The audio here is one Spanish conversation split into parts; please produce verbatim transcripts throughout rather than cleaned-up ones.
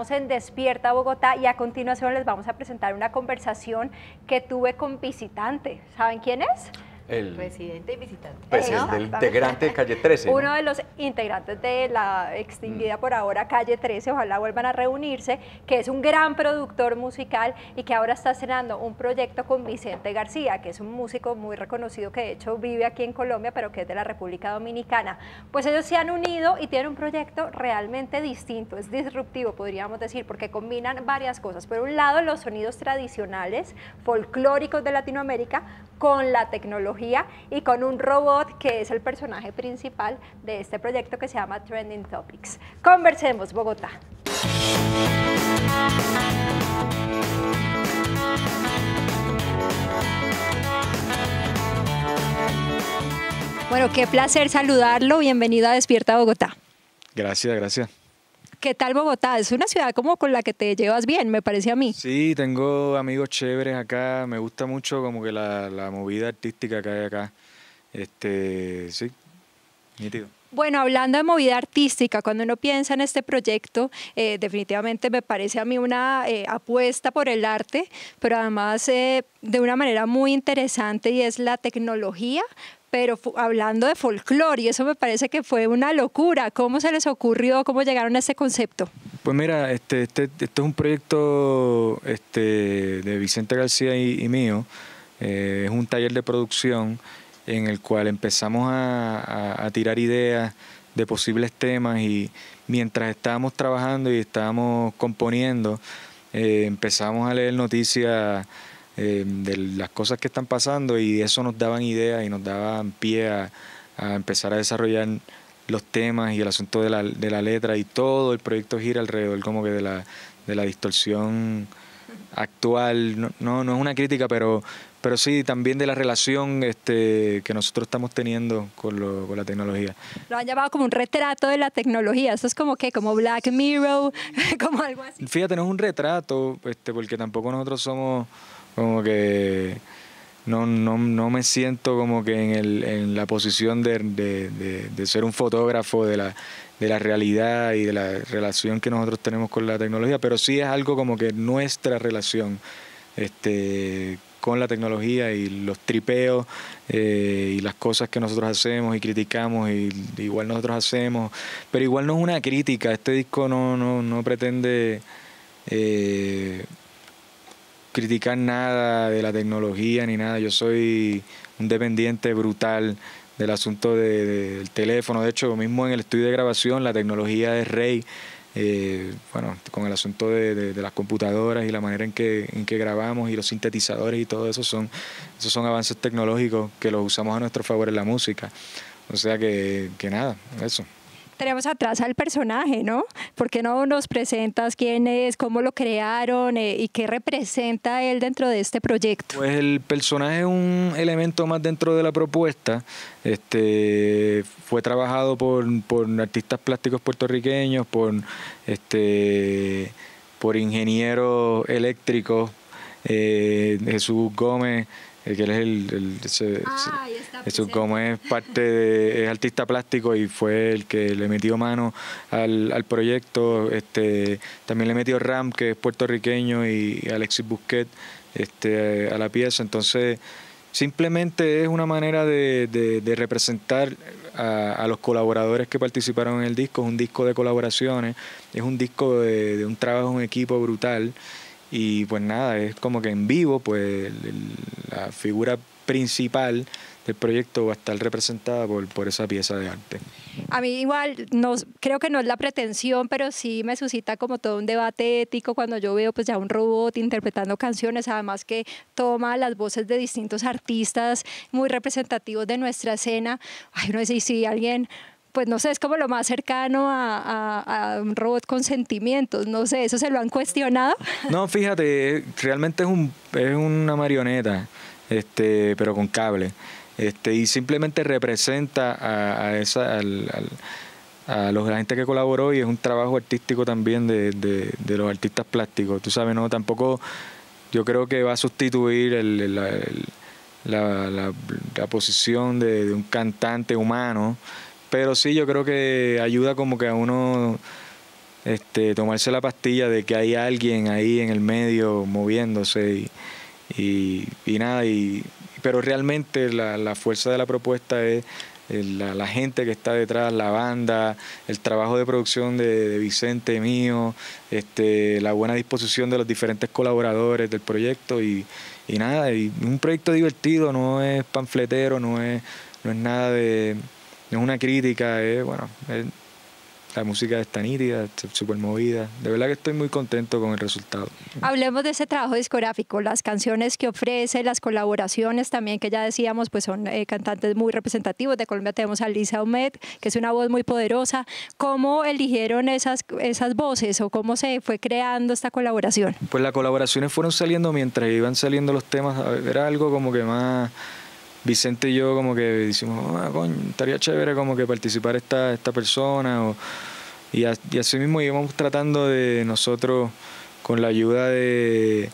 Estamos en Despierta Bogotá y a continuación les vamos a presentar una conversación que tuve con visitante. ¿Saben quién es? El residente y visitante. Pues el del integrante de Calle trece, ¿no? Uno de los integrantes de la extinguida mm. por ahora Calle trece, ojalá vuelvan a reunirse, que es un gran productor musical y que ahora está estrenando un proyecto con Vicente García, que es un músico muy reconocido que de hecho vive aquí en Colombia, pero que es de la República Dominicana. Pues ellos se han unido y tienen un proyecto realmente distinto, es disruptivo, podríamos decir, porque combinan varias cosas. Por un lado, los sonidos tradicionales, folclóricos de Latinoamérica, con la tecnología y con un robot que es el personaje principal de este proyecto que se llama Trending Topics. Conversemos, Bogotá. Bueno, qué placer saludarlo. Bienvenido a Despierta Bogotá. Gracias, gracias. ¿Qué tal Bogotá? Es una ciudad como con la que te llevas bien, me parece a mí. Sí, tengo amigos chéveres acá. Me gusta mucho como que la, la movida artística que hay acá. Este, sí, nítido. Bueno, hablando de movida artística, cuando uno piensa en este proyecto, eh, definitivamente me parece a mí una eh, apuesta por el arte, pero además eh, de una manera muy interesante, y es la tecnología, pero hablando de folclore, y eso me parece que fue una locura. ¿Cómo se les ocurrió? ¿Cómo llegaron a este concepto? Pues mira, este, este, este es un proyecto este, de Vicente García y, y mío. Eh, es un taller de producción en el cual empezamos a, a, a tirar ideas de posibles temas, y mientras estábamos trabajando y estábamos componiendo, eh, empezamos a leer noticias eh, de las cosas que están pasando, y eso nos daban ideas y nos daban pie a, a empezar a desarrollar los temas y el asunto de la, de la letra, y todo el proyecto gira alrededor como que de la, de la distorsión actual. No, no, no es una crítica, pero pero sí también de la relación este, que nosotros estamos teniendo con, lo, con la tecnología. Lo han llamado como un retrato de la tecnología. ¿Esto es como qué? ¿Como Black Mirror? ¿Como algo así? Fíjate, no es un retrato, este, porque tampoco nosotros somos como que... No, no, no me siento como que en, el, en la posición de, de, de, de ser un fotógrafo de la, de la realidad y de la relación que nosotros tenemos con la tecnología, pero sí es algo como que nuestra relación este, con la tecnología y los tripeos eh, y las cosas que nosotros hacemos y criticamos, y igual nosotros hacemos, pero igual no es una crítica. Este disco no, no, no pretende eh, criticar nada de la tecnología ni nada. Yo soy un dependiente brutal del asunto de, de, del teléfono. De hecho, mismo en el estudio de grabación la tecnología es rey. Eh, bueno, con el asunto de, de, de las computadoras y la manera en que, en que grabamos, y los sintetizadores y todo eso son, esos son avances tecnológicos que los usamos a nuestro favor en la música. O sea que, que nada, eso. Tenemos atrás al personaje, ¿no? ¿Por qué no nos presentas quién es, cómo lo crearon eh, y qué representa él dentro de este proyecto? Pues el personaje es un elemento más dentro de la propuesta. Este, fue trabajado por, por artistas plásticos puertorriqueños, por, este, por ingenieros eléctricos, eh, Jesús Gómez, que él es el, el ese, ah, Jesús Gómez es parte de, es artista plástico y fue el que le metió mano al, al proyecto. Este, también le metió Ram, que es puertorriqueño, y Alexis Busquet este, a la pieza. Entonces simplemente es una manera de, de, de representar a, a los colaboradores que participaron en el disco. Es un disco de colaboraciones, es un disco de, de un trabajo en equipo brutal. Y pues nada, es como que en vivo, pues el, la figura principal del proyecto va a estar representada por, por esa pieza de arte. A mí igual, no, creo que no es la pretensión, pero sí me suscita como todo un debate ético cuando yo veo pues ya un robot interpretando canciones, además que toma las voces de distintos artistas muy representativos de nuestra escena. Ay, no sé si alguien... Pues no sé, es como lo más cercano a, a, a un robot con sentimientos, no sé, ¿eso se lo han cuestionado? No, fíjate, realmente es, un, es una marioneta, este, pero con cable, este, y simplemente representa a, a, esa, al, al, a los, la gente que colaboró, y es un trabajo artístico también de, de, de los artistas plásticos, tú sabes, no, tampoco yo creo que va a sustituir el, el, el, la, la, la posición de, de un cantante humano. Pero sí, yo creo que ayuda como que a uno este, tomarse la pastilla de que hay alguien ahí en el medio moviéndose y, y, y nada, y, pero realmente la, la fuerza de la propuesta es La, la gente que está detrás, la banda, el trabajo de producción de, de Vicente, mío, este, la buena disposición de los diferentes colaboradores del proyecto y, y nada, y un proyecto divertido, no es panfletero, no es, no es nada de, no es una crítica, es bueno, es, la música está nítida, súper movida. De verdad que estoy muy contento con el resultado. Hablemos de ese trabajo discográfico, las canciones que ofrece, las colaboraciones también, que ya decíamos, pues son eh, cantantes muy representativos. De Colombia tenemos a Lisa Humet, que es una voz muy poderosa. ¿Cómo eligieron esas, esas voces o cómo se fue creando esta colaboración? Pues las colaboraciones fueron saliendo mientras iban saliendo los temas. Era algo como que más... Vicente y yo como que decimos, ah, coño, estaría chévere como que participar esta, esta persona. O, y, a, y así mismo íbamos tratando de nosotros, con la ayuda de,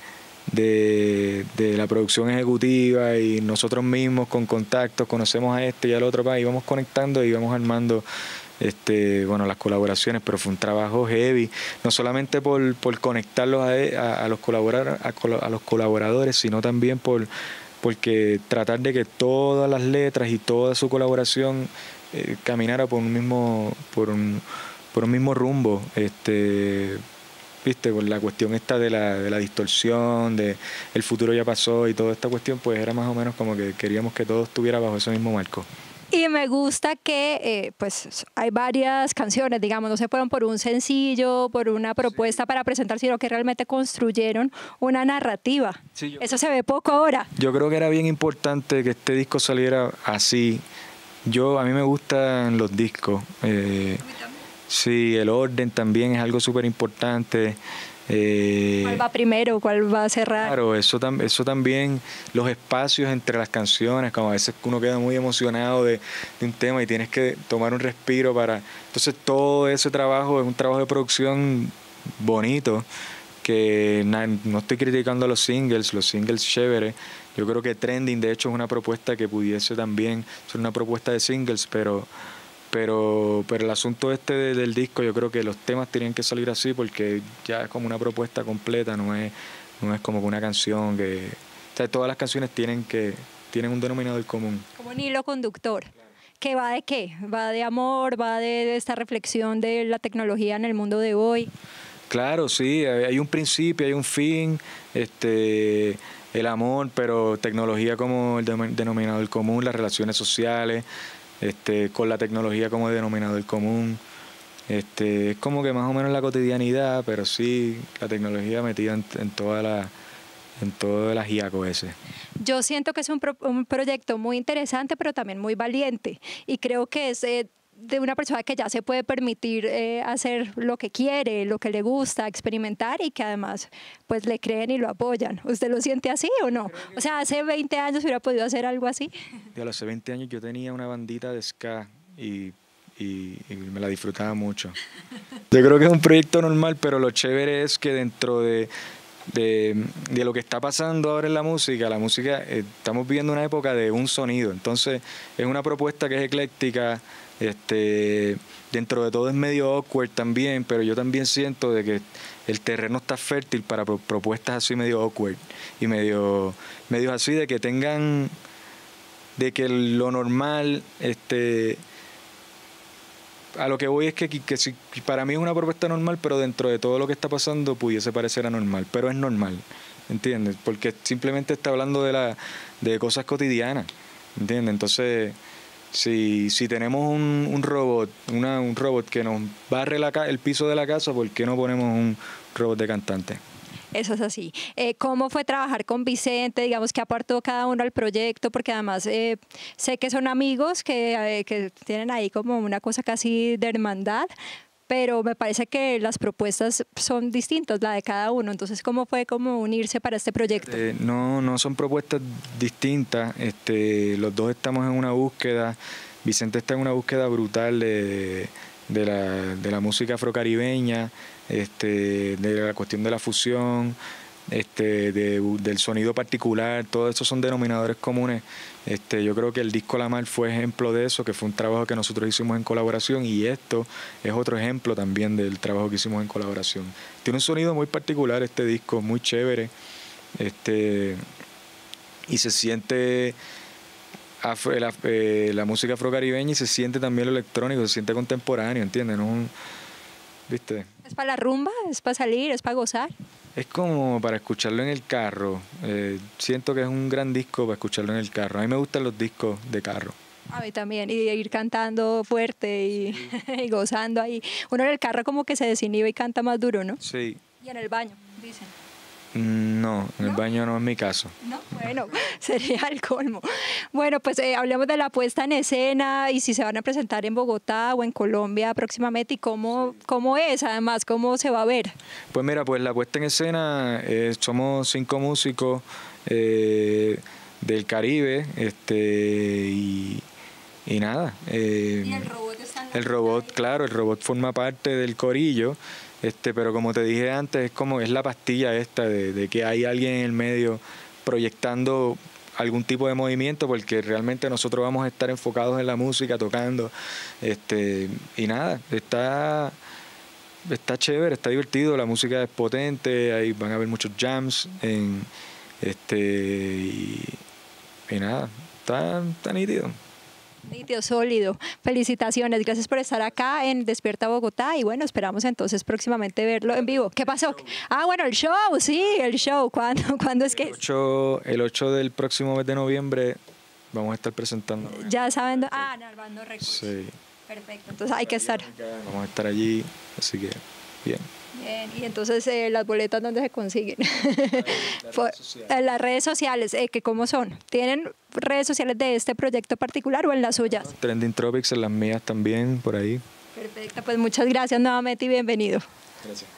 de, de la producción ejecutiva y nosotros mismos con contactos, conocemos a este y al otro, pa, íbamos conectando y íbamos armando este, bueno, las colaboraciones, pero fue un trabajo heavy, no solamente por, por conectarlos a, a, a, los colaboradores, a, a los colaboradores, sino también por... porque tratar de que todas las letras y toda su colaboración eh, caminara por un mismo por un, por un mismo rumbo, este viste, por la cuestión esta de la, de la distorsión, de el futuro ya pasó y toda esta cuestión, pues era más o menos como que queríamos que todo estuviera bajo ese mismo marco. Y me gusta que eh, pues hay varias canciones, digamos, no se fueron por un sencillo, por una propuesta sí. para presentar, sino que realmente construyeron una narrativa. Sí, yo, Eso se ve poco ahora. Yo creo que era bien importante que este disco saliera así. Yo, a mí me gustan los discos. Eh, sí, el orden también es algo súper importante. Eh, ¿Cuál va primero? ¿Cuál va a cerrar? Claro, eso, tam eso también, los espacios entre las canciones, como a veces uno queda muy emocionado de, de un tema y tienes que tomar un respiro para... Entonces todo ese trabajo es un trabajo de producción bonito, que na no estoy criticando los singles, los singles chéveres. Yo creo que Trending, de hecho, es una propuesta que pudiese también ser una propuesta de singles, pero... Pero, pero el asunto este de, del disco, yo creo que los temas tienen que salir así porque ya es como una propuesta completa, no es, no es como una canción que... O sea, todas las canciones tienen, que, tienen un denominador común. Como un hilo conductor. Claro. ¿Qué va de qué? ¿Va de amor? ¿Va de, de esta reflexión de la tecnología en el mundo de hoy? Claro, sí, hay un principio, hay un fin, este, el amor, pero tecnología como el denominador común, las relaciones sociales... Este, con la tecnología como denominador común. Este, es como que más o menos la cotidianidad, pero sí la tecnología metida en, en toda la en todo el ajíaco ese. Yo siento que es un, pro, un proyecto muy interesante, pero también muy valiente, y creo que es eh, de una persona que ya se puede permitir eh, hacer lo que quiere, lo que le gusta, experimentar, y que además pues le creen y lo apoyan. ¿Usted lo siente así o no? O sea, hace veinte años hubiera podido hacer algo así. Yo, hace veinte años yo tenía una bandita de ska y, y, y me la disfrutaba mucho. Yo creo que es un proyecto normal, pero lo chévere es que dentro de De, de lo que está pasando ahora en la música, la música, eh, estamos viviendo una época de un sonido, entonces es una propuesta que es ecléctica, este, dentro de todo es medio awkward también, pero yo también siento de que el terreno está fértil para pro propuestas así medio awkward y medio, medio así de que tengan, de que lo normal, este... A lo que voy es que, que, que si, para mí es una propuesta normal, pero dentro de todo lo que está pasando pudiese parecer anormal, pero es normal, ¿entiendes? Porque simplemente está hablando de, la, de cosas cotidianas, ¿entiendes? Entonces, si, si tenemos un, un robot, una, un robot que nos barre la, el piso de la casa, ¿por qué no ponemos un robot de cantante? Eso es así. Eh, ¿Cómo fue trabajar con Vicente? Digamos, ¿qué aportó cada uno al proyecto? Porque además eh, sé que son amigos que, eh, que tienen ahí como una cosa casi de hermandad, pero me parece que las propuestas son distintas, la de cada uno. Entonces, ¿cómo fue como unirse para este proyecto? Eh, no, no son propuestas distintas. Este, los dos estamos en una búsqueda. Vicente está en una búsqueda brutal de, de, la, de la música afrocaribeña, este, de la cuestión de la fusión, este, de, del sonido particular, todo eso son denominadores comunes. Este, yo creo que el disco La Mar fue ejemplo de eso, que fue un trabajo que nosotros hicimos en colaboración, y esto es otro ejemplo también del trabajo que hicimos en colaboración. Tiene un sonido muy particular este disco, muy chévere, este, y se siente afro, la, eh, la música afrocaribeña, y se siente también lo electrónico, se siente contemporáneo, ¿entiendes? ¿No? ¿Viste? ¿Es para la rumba? ¿Es para salir? ¿Es para gozar? Es como para escucharlo en el carro. Eh, siento que es un gran disco para escucharlo en el carro. A mí me gustan los discos de carro. A mí también, y ir cantando fuerte y, sí. y gozando ahí. Uno en el carro como que se desinhibe y canta más duro, ¿no? Sí. Y en el baño, dicen. No, en ¿No? el baño no es mi caso. No, bueno, sería el colmo. Bueno, pues eh, hablemos de la puesta en escena y si se van a presentar en Bogotá o en Colombia próximamente, y cómo, cómo es, además, cómo se va a ver. Pues mira, pues la puesta en escena, eh, somos cinco músicos eh, del Caribe, este y, y nada. Eh, ¿Y el robot está en la El robot, claro, el robot forma parte del corillo. Este, pero como te dije antes, es como es la pastilla esta de, de que hay alguien en el medio proyectando algún tipo de movimiento, porque realmente nosotros vamos a estar enfocados en la música, tocando, este, y nada, está, está chévere, está divertido, la música es potente, ahí van a haber muchos jams, en, este, y, y nada, está, está nítido. Nítido, sólido. Felicitaciones, gracias por estar acá en Despierta Bogotá, y bueno, esperamos entonces próximamente verlo en vivo. ¿Qué pasó? Ah, bueno, el show, sí, el show. ¿Cuándo, ¿cuándo es que el ocho, el ocho del próximo mes de noviembre vamos a estar presentando. Ya saben, ah, Narvando Records. Sí. Perfecto, entonces hay que estar. Vamos a estar allí, así que bien. Bien, y entonces eh, las boletas, ¿dónde se consiguen? Las redes en las redes sociales, eh, que ¿cómo son? ¿Tienen redes sociales de este proyecto particular o en las suyas? Trending Tropics, en las mías también, por ahí. Perfecto, pues muchas gracias nuevamente y bienvenido. Gracias.